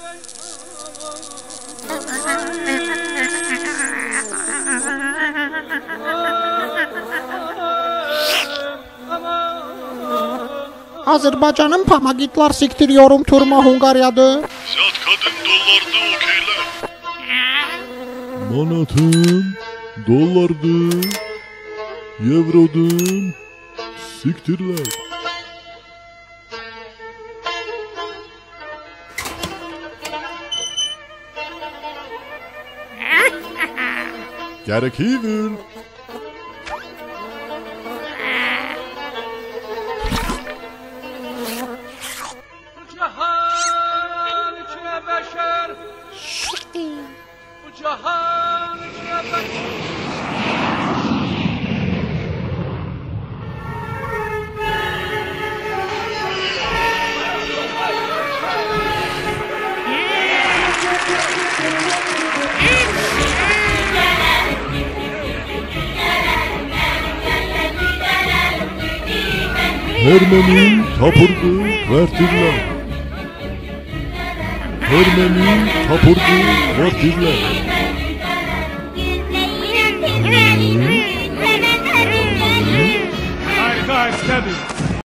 Azerbaycan'ın pamagitlar siktiriyorum turma Hungarya'da. Zat kadın dollardı okeyler. Manatın, dollardın, evrodun, siktirler. Gerekir. Cihan içine beşer. Bu cihan içine beşer. Ermeni tapırdı vertirler. Ermeni tapırdı vertirler.